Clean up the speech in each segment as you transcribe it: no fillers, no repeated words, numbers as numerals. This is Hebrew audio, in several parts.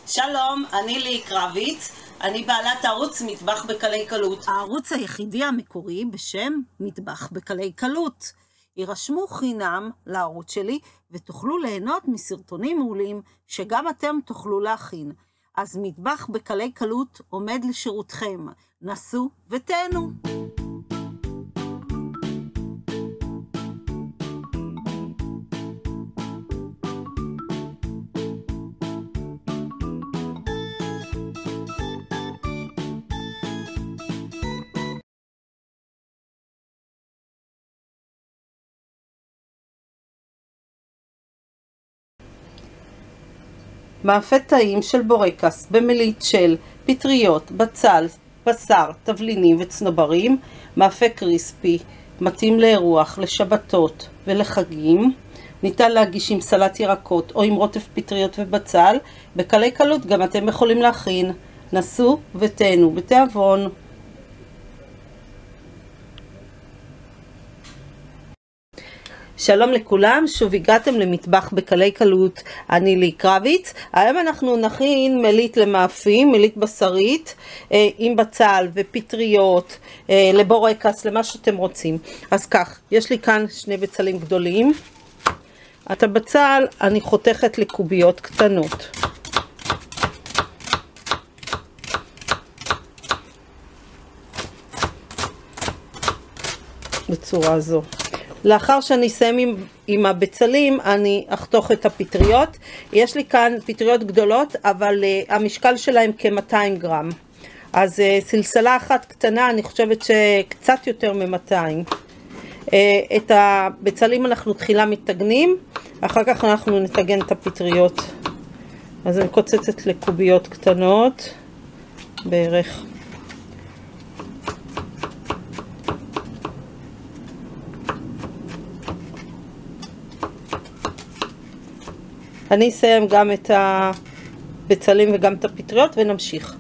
שלום, אני לי קרביץ, אני בעלת ערוץ מטבח בקלי קלות. הערוץ היחידי המקורי בשם מטבח בקלי קלות. יירשמו חינם לערוץ שלי ותוכלו ליהנות מסרטונים מעולים שגם אתם תוכלו להכין. אז מטבח בקלי קלות עומד לשירותכם. נסו ותהנו. מאפה טעים של בורקס במליט של פטריות, בצל, בשר, תבלינים וצנוברים. מאפה קריספי, מתאים לאירוח, לשבתות ולחגים. ניתן להגיש עם סלט ירקות או עם רוטף פטריות ובצל. בקלי קלות גם אתם יכולים להכין. נסו ותהנו בתיאבון. שלום לכולם, שוב הגעתם למטבח בקלי קלות. אני לי קרביץ. היום אנחנו נכין מליט למאפים, מליט בשרית עם בצל ופטריות, לבורקס, למה שאתם רוצים. אז כך, יש לי כאן שני בצלים גדולים. את הבצל אני חותכת לקוביות קטנות. בצורה זו. לאחר שאני אסיים עם הבצלים, אני אחתוך את הפטריות. יש לי כאן פטריות גדולות, אבל המשקל שלהם כ-200 גרם. אז סלסלה אחת קטנה, אני חושבת שקצת יותר מ-200. את הבצלים אנחנו תחילה מתגנים, אחר כך אנחנו נתגן את הפטריות. אז אני קוצצת לקוביות קטנות, בערך. אני אסיים גם את הבצלים וגם את הפטריות ונמשיך.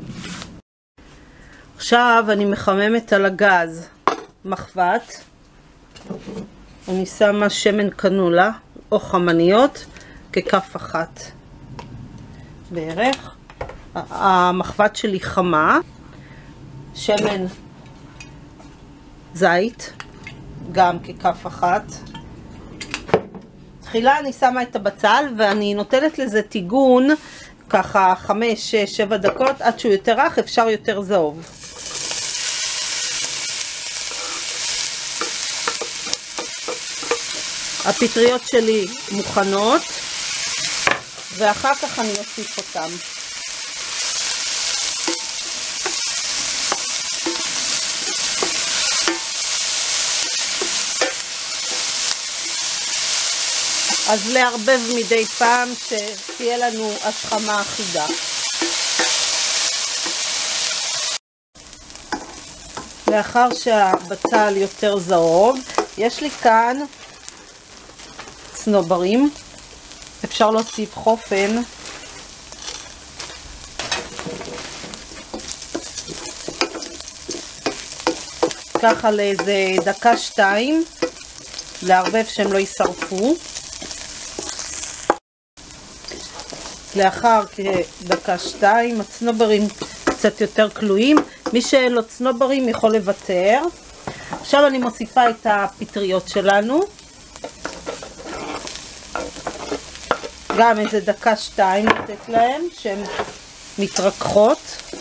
עכשיו אני מחממת על הגז מחבת. אני שמה שמן קנולה או חמניות ככף אחת בערך. המחבת שלי חמה. שמן זית גם ככף אחת. תחילה אני שמה את הבצל ואני נותנת לזה טיגון ככה 5, 6, 7 דקות עד שהוא יותר רך, אפשר יותר זהוב. הפטריות שלי מוכנות ואחר כך אני אוסיף אותם. אז לערבב מדי פעם שתהיה לנו השכמה אחידה. לאחר שהבצל יותר זהוב, יש לי כאן צנוברים. אפשר להוסיף חופן. ככה לאיזה דקה-שתיים, לערבב שהם לא יישרפו. לאחר כדקה-שתיים, הצנוברים קצת יותר כלואים. מי שאין לו צנוברים יכול לוותר. עכשיו אני מוסיפה את הפטריות שלנו. גם איזה דקה-שתיים לתת להם שהן מתרככות.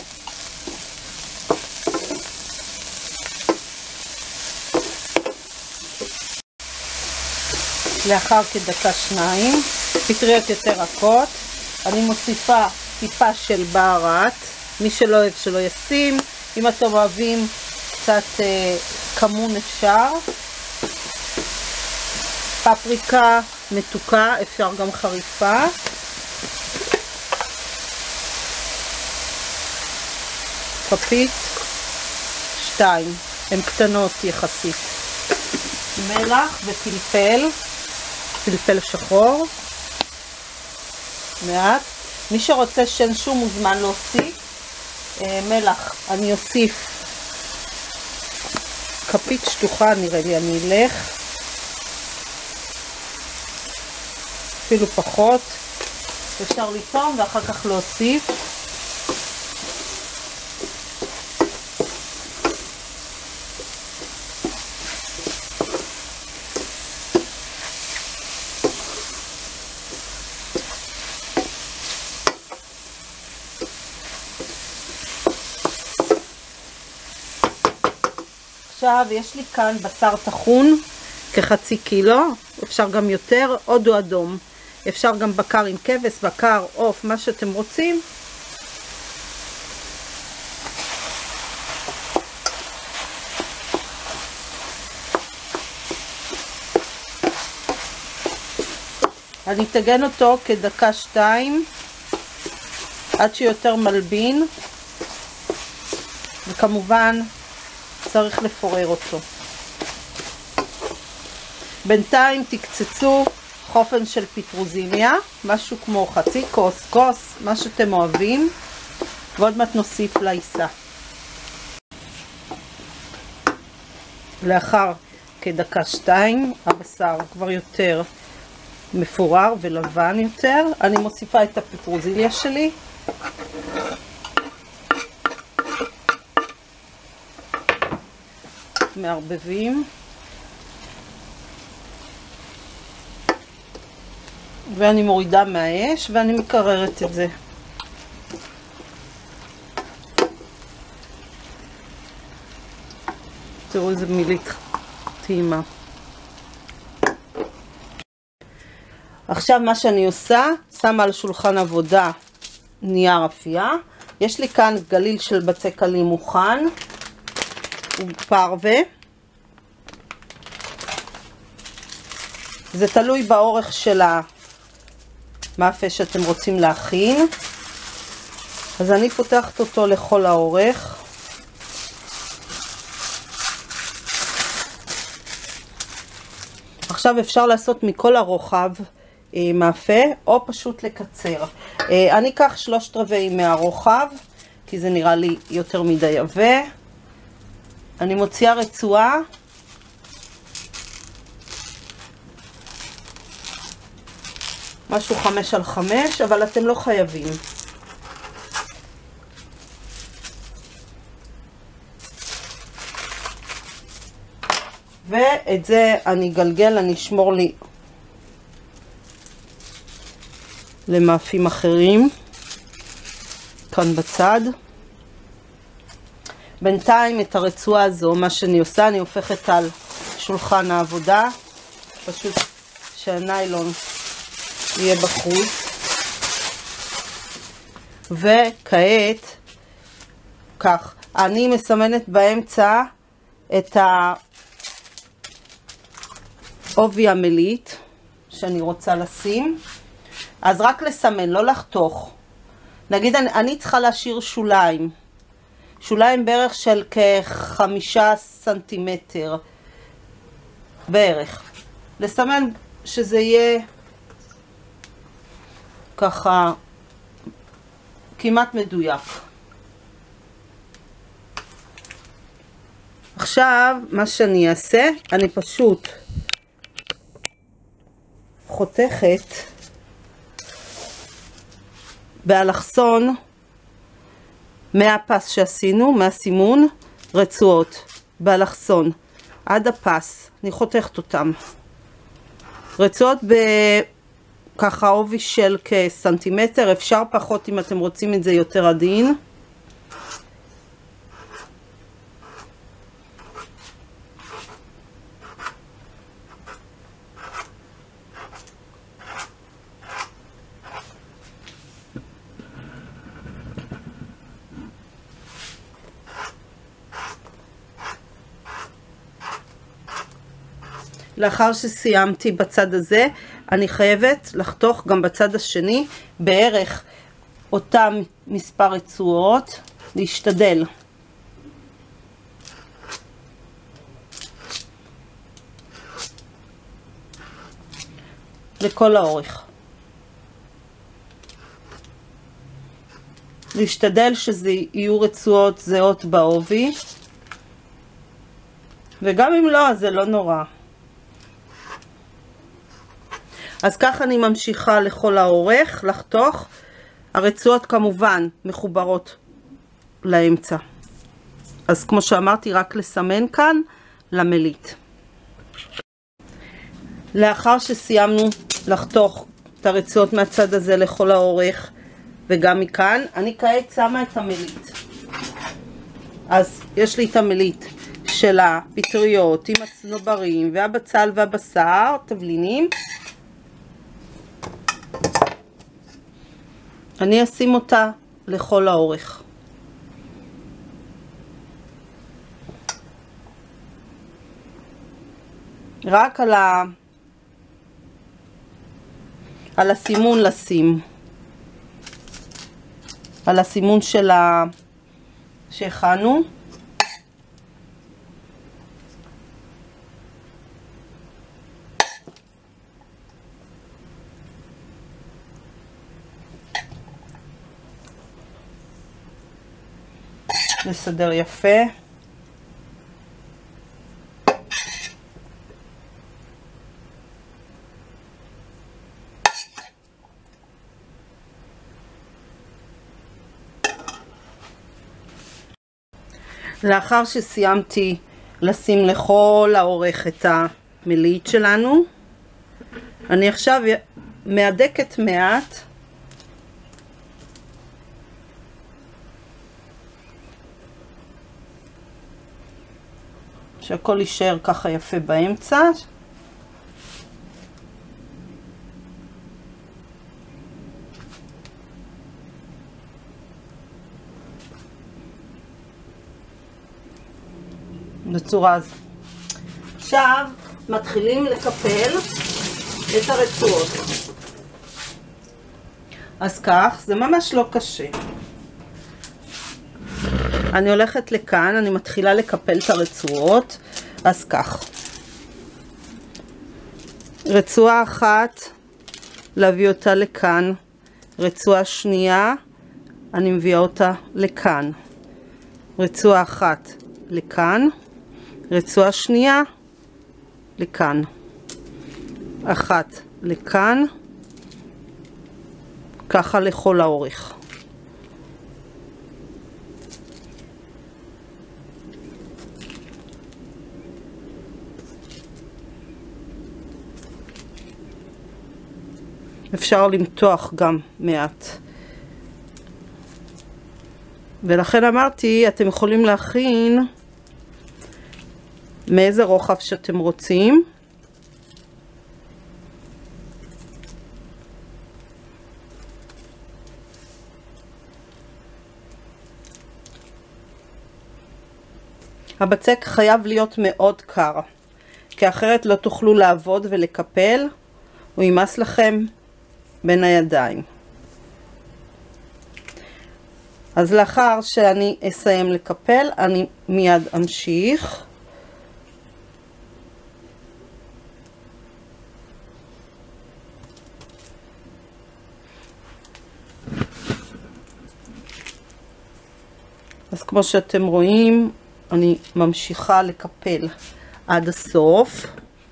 לאחר כדקה-שניים, פטריות יותר רכות. אני מוסיפה טיפה של בהרת, מי שלא אוהב שלא ישים. אם אתם אוהבים קצת כמון אפשר. פפריקה מתוקה, אפשר גם חריפה. כפית 2, הן קטנות יחסית. מלח ופלפל, פלפל שחור. מעט. מי שרוצה שום מוזמן להוסיף. מלח אני אוסיף כפית שטוחה, נראה לי אני אלך אפילו פחות. אפשר לטעום ואחר כך להוסיף. עכשיו יש לי כאן בשר טחון כחצי קילו, אפשר גם יותר, הודו אדום, אפשר גם בקר עם כבש, בקר, עוף, מה שאתם רוצים. אני אטגן אותו כדקה-שתיים עד שיותר מלבין, וכמובן צריך לפורר אותו. בינתיים תקצצו חופן של פטרוזיליה, משהו כמו חצי כוס, מה שאתם אוהבים, ועוד מעט נוסיף לעיסה. לאחר כדקה-שתיים הבשר כבר יותר מפורר ולבן יותר, אני מוסיפה את הפטרוזיליה שלי. מערבבים ואני מורידה מהאש ואני מקררת את זה. תראו איזה מילית טעימה. עכשיו מה שאני עושה, שמה על שולחן עבודה נייר אפייה. יש לי כאן גליל של בצקלים מוכן ופרווה. זה תלוי באורך של המאפה שאתם רוצים להכין. אז אני פותחת אותו לכל האורך. עכשיו אפשר לעשות מכל הרוחב מאפה או פשוט לקצר. אני אקח 3/4 מהרוחב כי זה נראה לי יותר מדי עבה. אני מוציאה רצועה משהו 5x5, אבל אתם לא חייבים. ואת זה אני אגלגל, אני אשמור לי למאפים אחרים כאן בצד. בינתיים את הרצועה הזו, מה שאני עושה, אני הופכת על שולחן העבודה, פשוט שהניילון יהיה בחוץ. וכעת כך, אני מסמנת באמצע את העובי המליט שאני רוצה לשים. אז רק לסמן, לא לחתוך. נגיד אני צריכה להשאיר שוליים. שוליים בערך של כ5 סנטימטר בערך. לסמן שזה יהיה ככה כמעט מדויק. עכשיו מה שאני אעשה, אני פשוט חותכת באלכסון מהפס שעשינו, מהסימון, רצועות באלכסון עד הפס. אני חותכת אותם רצועות בככה עובי של כסנטימטר, אפשר פחות אם אתם רוצים את זה יותר עדין. לאחר שסיימתי בצד הזה, אני חייבת לחתוך גם בצד השני בערך אותם מספר רצועות, להשתדל. לכל האורך. להשתדל שזה יהיו רצועות זהות בעובי, וגם אם לא, אז זה לא נורא. אז ככה אני ממשיכה לכל האורך לחתוך. הרצועות כמובן מחוברות לאמצע. אז כמו שאמרתי, רק לסמן כאן למליט. לאחר שסיימנו לחתוך את הרצועות מהצד הזה לכל האורך וגם מכאן, אני כעת שמה את המליט. אז יש לי את המליט של הפטריות עם הצנוברים והבצל והבשר, תבלינים. אני אשים אותה לכל האורך. רק על הסימון לשים. על הסימון של שהכנו. נסדר יפה. לאחר שסיימתי לשים לכל האורך את המליט שלנו, אני עכשיו מהדקת מעט שהכל יישאר ככה יפה באמצע. בצורה הזו. עכשיו מתחילים לקפל את הרצועות. אז כך, זה ממש לא קשה. אני הולכת לכאן, אני מתחילה לקפל את הרצועות. אז כך. רצועה אחת, להביא אותה לכאן. רצועה שנייה, אני מביאה אותה לכאן. רצועה אחת לכאן. רצועה שנייה לכאן. אחת לכאן. ככה לכל האורך. אפשר למתוח גם מעט. ולכן אמרתי, אתם יכולים להכין מאיזה רוחב שאתם רוצים. הבצק חייב להיות מאוד קר, כי אחרת לא תוכלו לעבוד ולקפל, הוא יימס לכם בין הידיים. אז לאחר שאני אסיים לקפל, אני מיד אמשיך. אז כמו שאתם רואים, אני ממשיכה לקפל עד הסוף.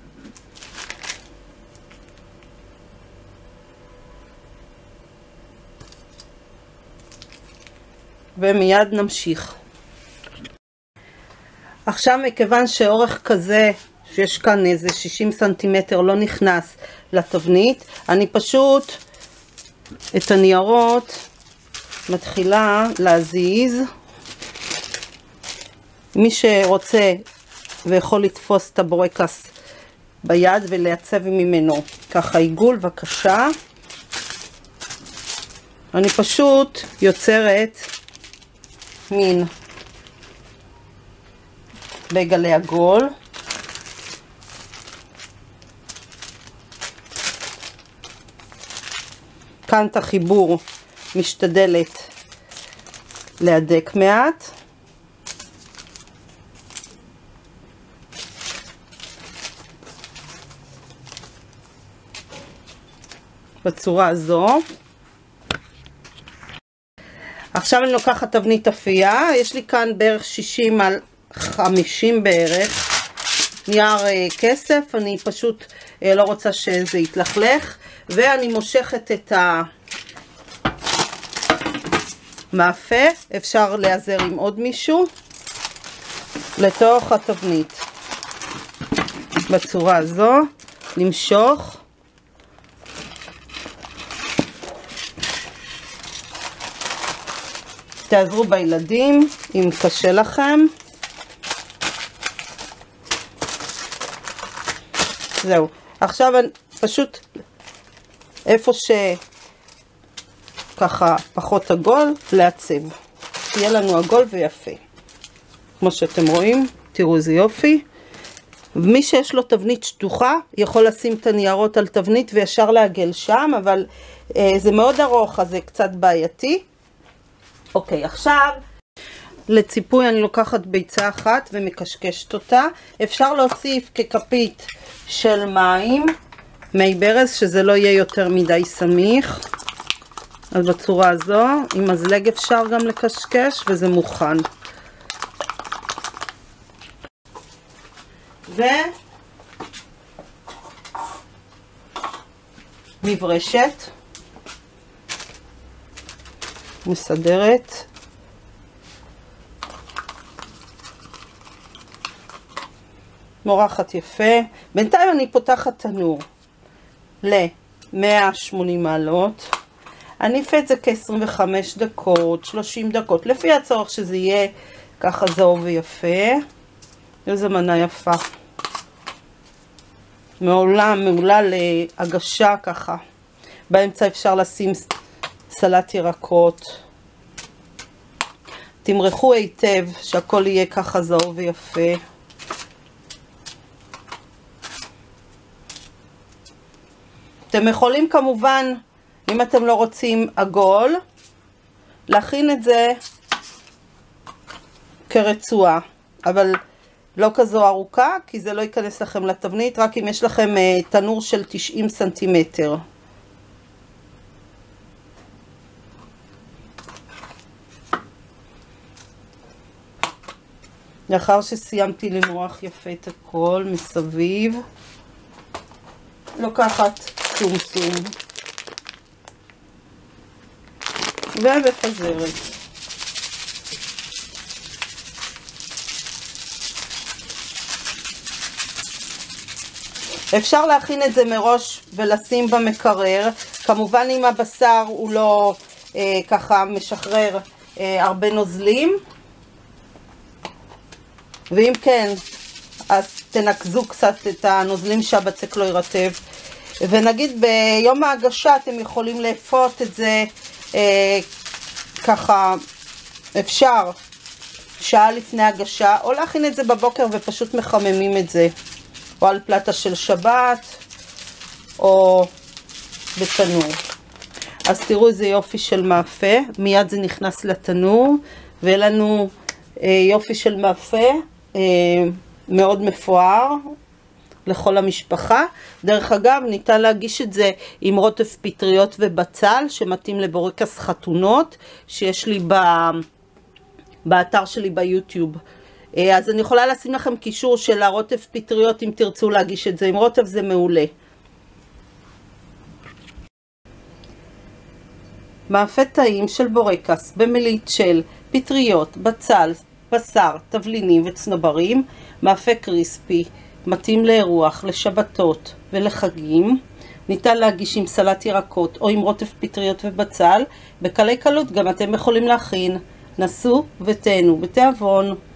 ומיד נמשיך. עכשיו מכיוון שאורך כזה, שיש כאן איזה 60 סנטימטר לא נכנס לתבנית, אני פשוט את הניירות מתחילה להזיז. מי שרוצה ויכול לתפוס את הבורקס ביד ולייצב ממנו ככה עיגול, בבקשה. אני פשוט יוצרת מין בגלי עגול. כאן את החיבור משתדלת להדק מעט. בצורה הזו. עכשיו אני לוקחת תבנית אפייה, יש לי כאן בערך 60 על 50 בערך נייר כסף. אני פשוט לא רוצה שזה יתלכלך. ואני מושכת את המאפה, אפשר להיעזר עם עוד מישהו, לתוך התבנית. בצורה הזו, למשוך. תעזרו בילדים, אם קשה לכם. זהו. עכשיו פשוט איפה שככה פחות עגול, לעצב. תהיה לנו עגול ויפה. כמו שאתם רואים, תראו איזה יופי. ומי שיש לו תבנית שטוחה, יכול לשים את הניירות על תבנית וישר לעגל שם, אבל זה מאוד ארוך, אז זה קצת בעייתי. אוקיי, עכשיו לציפוי אני לוקחת ביצה אחת ומקשקשת אותה. אפשר להוסיף ככפית של מים, מי ברז, שזה לא יהיה יותר מדי סמיך. אז בצורה הזו, עם מזלג אפשר גם לקשקש וזה מוכן. ומברשת מסדרת. מורחת יפה. בינתיים אני פותחת תנור ל-180 מעלות. אני אפעט את זה כ-25 דקות, 30 דקות, לפי הצורך שזה יהיה ככה זהוב ויפה. איזה מנה יפה. מעולה להגשה ככה. באמצע אפשר לשים סלט ירקות. תמרחו היטב שהכל יהיה ככה זהוב ויפה. אתם יכולים כמובן, אם אתם לא רוצים עגול, להכין את זה כרצועה, אבל לא כזו ארוכה, כי זה לא ייכנס לכם לתבנית, רק אם יש לכם תנור של 90 סנטימטר. לאחר שסיימתי למרוח יפה את הכל מסביב, לוקחת סומסום ומפזרת. אפשר להכין את זה מראש ולשים במקרר, כמובן אם הבשר הוא לא ככה משחרר הרבה נוזלים, ואם כן אז תנקזו קצת את הנוזלים שהבצק לא ירטב. ונגיד ביום ההגשה אתם יכולים לאפות את זה ככה, אפשר שעה לפני הגשה, או להכין את זה בבוקר ופשוט מחממים את זה, או על פלטה של שבת או בתנור. אז תראו איזה יופי של מאפה, מיד זה נכנס לתנור ויהיה לנו יופי של מאפה מאוד מפואר לכל המשפחה. דרך אגב, ניתן להגיש את זה עם רוטף פטריות ובצל שמתאים לבורקס חתונות שיש לי באתר שלי ביוטיוב. אז אני יכולה לשים לכם קישור של הרוטף פטריות אם תרצו להגיש את זה עם רוטף, זה מעולה. מאפה טעים של בורקס במילית של פטריות, בצל, בשר, תבלינים וצנוברים. מאפה קריספי, מתאים לאירוח, לשבתות ולחגים. ניתן להגיש עם סלט ירקות או עם רוטף פטריות ובצל. בקלי קלות גם אתם יכולים להכין. נסו ותהנו בתיאבון.